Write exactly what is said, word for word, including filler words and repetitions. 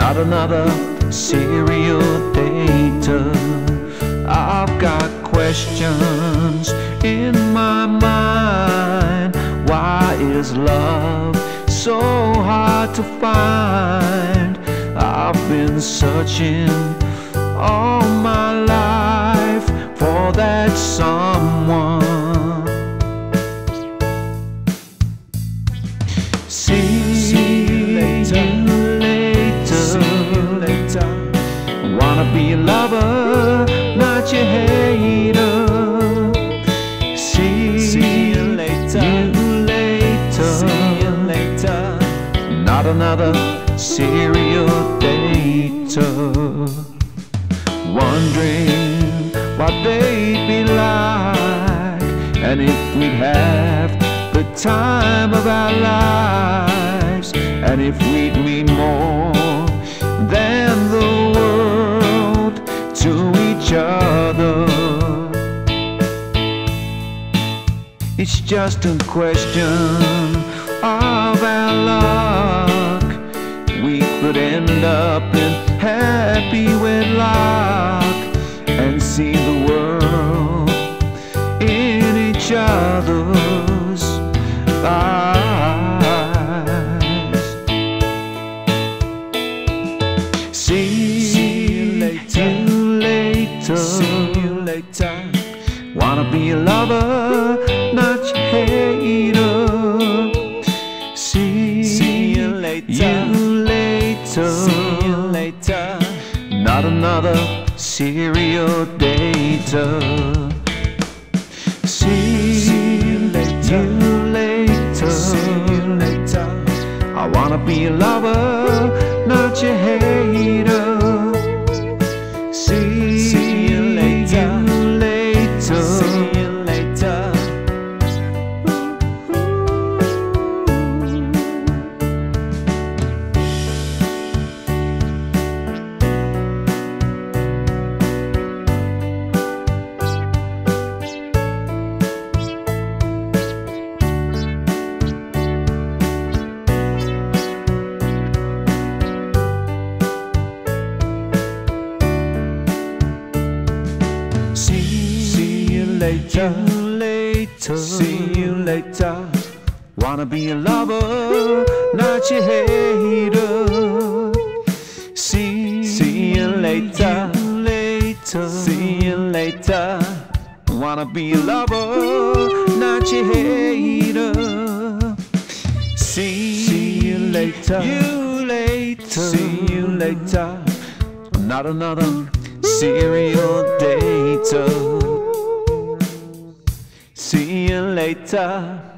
not another serial dater. I've got questions in my mind. Why is love so hard to find? I've been searching all my life for that someone. See you later, later. See you later. Wanna be a lover, not your hater. See, See you later, you later. See you later. Not another serial dater. Wondering what they'd be like, and if we'd have the time of our lives, and if we'd mean more than the world to each other. It's just a question of our luck. We could end up in happy wedlock and see the world in each other's eyes. See, See you later, you later. See you later. Wanna be a lover, not your hater. See, See you later, you later. See you later. Not another serial dater. See, See you later, you later. See you later. I wanna be a lover, not your hater. See, See you later, you later. See you later. See you later, later. See you later. Wanna be a lover, not your hater. See, See you later, later. See you later. Wanna be a lover, not your hater. See, See you later, you later. See you later. Not another serial dater. See you later.